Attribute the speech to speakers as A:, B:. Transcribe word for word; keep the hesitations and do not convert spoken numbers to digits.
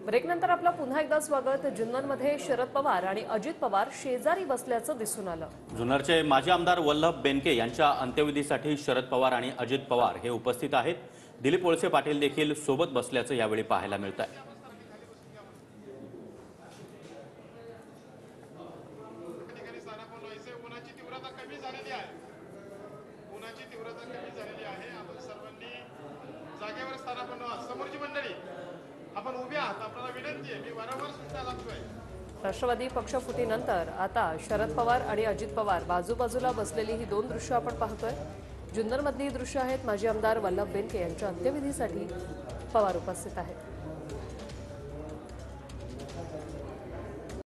A: ब्रेकनंतर आपलं पुन्हा एकदा स्वागत। जुन्नरमध्ये शरद पवार आणि अजित पवार शेजारी बसल्याचं दिसून आलं।
B: जुन्नरचे माजी आमदार वल्लभ बेनके यांच्या अंत्यविधीसाठी शरद पवार आणि अजित पवार हे उपस्थित आहेत। दिलीप वळसे पाटील देखील सोबत बसल्याचं यावेळी पाहायला मिळतंय।
C: आपण उभे आहात, आपल्याला विनंती आहे, मी वारंवार सूचना लागतोय।
A: राष्ट्रवादी पक्षफुटीनंतर आता शरद पवार आणि अजित पवार बाजूबाजूला बसलेली ही दोन दृश्य आपण पाहतोय। जुन्नरमधली दृश्य आहेत। माजी आमदार वल्लभ बेनके यांच्या अंत्यविधीसाठी पवार उपस्थित आहेत।